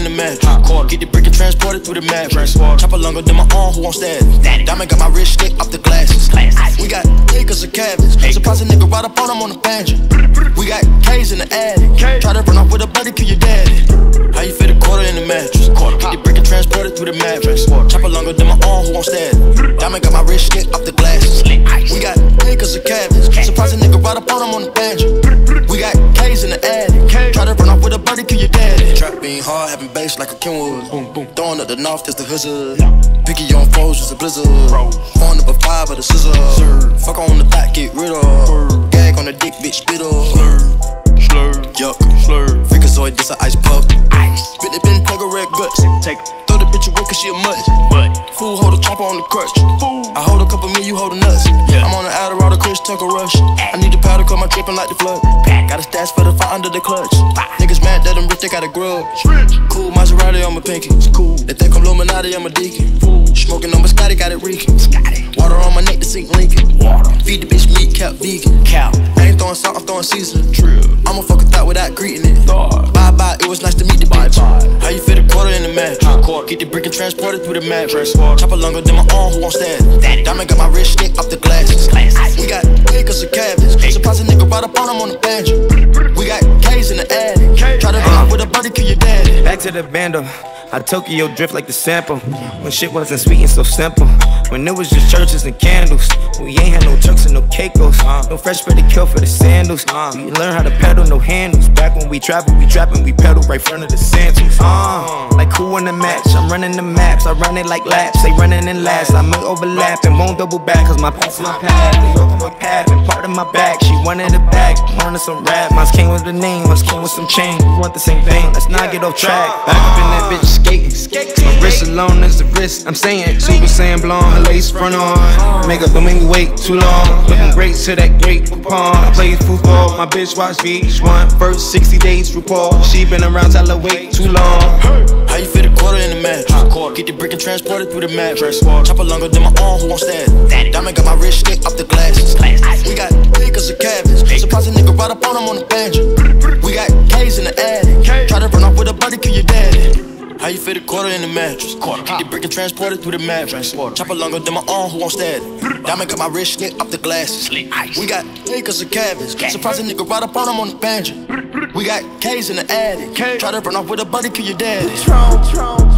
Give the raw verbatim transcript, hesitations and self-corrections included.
in the match. Get the brick and transport it through the mattress. Chopper longer than my arm, who won't stand it? Diamond got my wrist stick off the glasses. We got acres of cabins. Surprise a nigga right up on him on the banjo. We got K's in the attic. Try to run off with a buddy, kill your daddy. How you fit a quarter in the mattress? Get the brick and transport it through the mattress. Chopper longer than my arm, who won't stand it? Diamond got my wrist stick off the glasses. We got acres of cabins. Surprise a nigga right up on him on the banjo. We got K's in the attic. Try to run off with a buddy, kill your daddy. Trap being hard, having bass like a Kenwood. Throwing up the north, that's the hood. Picky on foes, just a blizzard. Phone number five of the scissor. Fuck on the back, get rid of. Gag on the dick, bitch, spit up. Slur, yuck, slur. Freakazoid, this a ice puff. Spit it, been plug a red guts. Take throw the bitch away cause she a mutt. Fool hold a chopper on the crutch. I hold a couple me, you hold a nuts. I'm on the Adderall, the Chris Tucker rush. I need the powder, cause my drippin' like the flood. Got a stash for the fight under the clutch. Niggas mad that I'm rich, they got a grudge. Cool Maserati on my pinky. Cool. They think I'm Illuminati, I'm a deacon. Smoking on my Scotty, got it reeking. Water on my neck to sink Lincoln. Feed the bitch meat, cap vegan. Cow. I ain't throwing salt, I'm throwing seasoning. I'ma fuck a thought without greeting it. Bye bye, it was nice to meet the bitch. How you fit a quarter in the match? Get the brick and transport it through the mattress. Chopper longer than my arm, who won't stand it? Diamond got my wrist stick off the glasses. We got acres of cabins. Surprise a nigga right up on him on the banjo. We got K's in the attic. Try to run off with a buddy, kill your daddy. Back to the bando. I Tokyo drift like the sample. When shit wasn't sweet and so simple. When it was just churches and candles. We ain't had no trucks and no Caicos. No fresh bread to kill for the sandals. We learn how to pedal, no handles. Back when we travel, we trapping, we pedal right front of the sandals. Uh, like who in the match? I'm running the maps. I run it like laps. They running in last. I might overlap and won't double back. Cause my path's my path. They open my path and part of my back. She wanted it back. Learning some rap. Mine came with the name. Mine came with some chain. We want the same thing. Let's not get off track. Back up in that bitch. Skating. My wrist alone is the wrist. I'm saying Super Saiyan blonde, her lace front on. Make up don't make me wait too long. Looking great to that great coupon. I play football, my bitch watch V H one. First sixty days RuPaul. She been around, tell her wait too long. How you fit a quarter in the match? Get the brick and transport it through the mattress. Chopper longer than my arm, who won't stand it? Diamond got my wrist stick off the glasses. We got acres of cabins. Surprise a nigga right up on him on the banjo. We got K's in the attic. Try to run off with a buddy, kill your daddy. How you fit a quarter in the mattress? Get the brick and transport it through the mattress. Chopper longer than my arm, who won't stand it? Diamond got my wrist stick off the glasses. We got acres of cabins. Surprise a nigga right up on him on the banjo. We got K's in the attic. Try to run off with a buddy, kill your daddy.